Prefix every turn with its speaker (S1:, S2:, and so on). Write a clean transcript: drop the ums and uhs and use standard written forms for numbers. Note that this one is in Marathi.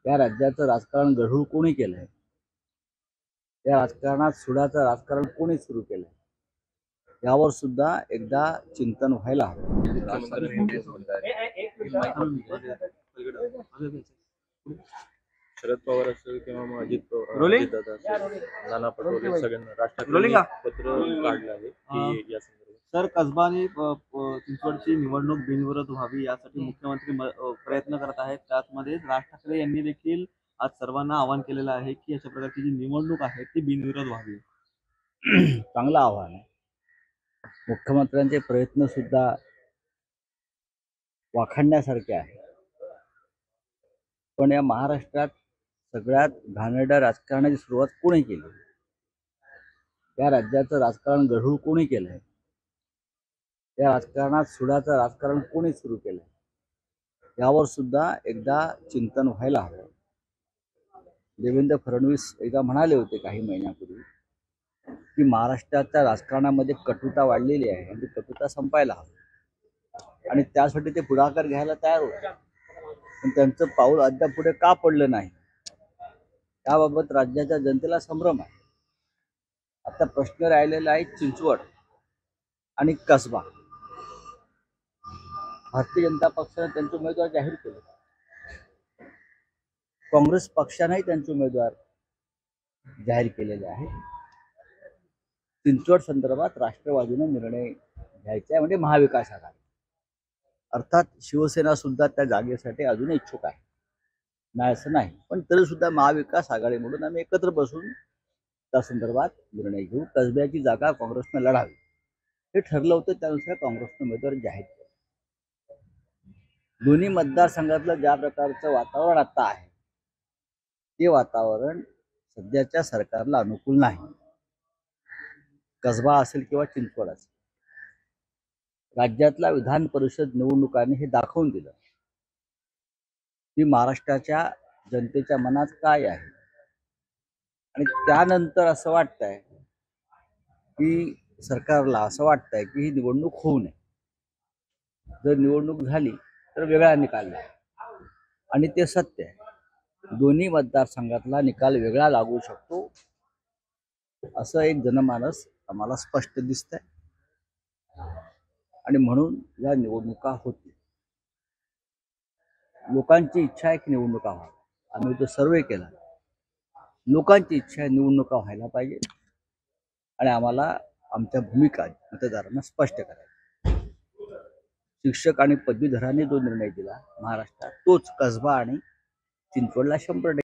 S1: या राज्याचं राजकारण गढूळ कोणी केलंय? या राजकारणात सुडाचं राजकारण कोणी सुरू केलंय? यावर सुद्धा एकदा चिंतन व्हायला हवं.
S2: शरद पवार असेल किंवा मग अजित दादा असेल, नाना पटोले सगळ्यांना राष्ट्रपती पत्र काढलं आहे की या संदर्भात
S3: सर, कसबा आणि चिंचवडची निवडणूक बिनविरोध व्हावी यासाठी मुख्यमंत्री प्रयत्न करत आहेत. त्याचमध्ये राज ठाकरे यांनी देखील आज सर्वांना आवाहन केलेलं आहे की अशा प्रकारची जी निवडणूक आहे ती बिनविरोध व्हावी.
S1: चांगलं आव्हान आहे. मुख्यमंत्र्यांचे प्रयत्न सुद्धा वाखाणण्यासारखे आहे. पण या महाराष्ट्रात सगळ्यात घाणेरड्या राजकारणाची सुरुवात कोणी केली? या राज्याचं राजकारण गढूळ कोणी केलंय? या राजकारणात सुडाचं राजकारण कोणी सुरू केलंय? यावर सुद्धा एकदा चिंतन व्हायला हवं. देवेंद्र फडणवीस एकदा म्हणाले होते काही महिन्यापूर्वी की महाराष्ट्राच्या राजकारणामध्ये कटुता वाढलेली आहे आणि ती कटुता संपायला हवी, आणि त्यासाठी ते पुढाकार घ्यायला तयार होते. पण त्यांचं पाऊल अद्याप पुढे का पडलं नाही, याबाबत राज्याच्या जनतेला संभ्रम आहे. आता प्रश्न राहिलेला आहे चिंचवड आणि कसबा. भारतीय जनता पक्षाने त्यांचे उमेदवार जाहीर केले. काँग्रेस पक्षानेही त्यांचे उमेदवार जाहीर केलेले आहेत. चिंचवड संदर्भात राष्ट्रवादीने निर्णय घ्यायचा आहे, म्हणजे महाविकास आघाडी. अर्थात शिवसेना सुद्धा त्या जागेसाठी अजून इच्छुक आहे, नाही असं नाही. पण तरी सुद्धा महाविकास आघाडी म्हणून आम्ही एकत्र बसून त्या संदर्भात निर्णय घेऊ. कसब्याची जागा काँग्रेसने लढावी हे ठरलं होतं. त्यानुसार काँग्रेसने उमेदवार जाहीर केले. दोन्ही मतदारसंघातलं ज्या प्रकारचं वातावरण आता आहे ते वातावरण सध्याच्या सरकारला अनुकूल नाही. कसबा असेल किंवा चिंचवड असेल, राज्यातल्या विधान परिषद निवडणुकांनी हे दाखवून दिलं की महाराष्ट्राच्या जनतेच्या मनात काय आहे. आणि त्यानंतर असं वाटतंय की सरकारला असं वाटतंय की ही निवडणूक होऊ नये. जर निवडणूक झाली तर वेगळा निकाल लागेल, आणि ते सत्य आहे. दोन्ही मतदारसंघातला निकाल वेगळा लागू शकतो असं एक जनमानस आम्हाला स्पष्ट दिसतंय. आणि म्हणून या निवडणुका होतील. लोकांची इच्छा आहे की निवडणुका व्हाव्या. आम्ही तो सर्वे केला. लोकांची इच्छा आहे निवडणुका व्हायला पाहिजे, आणि आम्हाला आमच्या भूमिका मतदारांना स्पष्ट करायची. शिक्षक आणि पदवीधरांनी जो निर्णय दिला महाराष्ट्रात, तोच कसबा आणि चिंचवडला 100%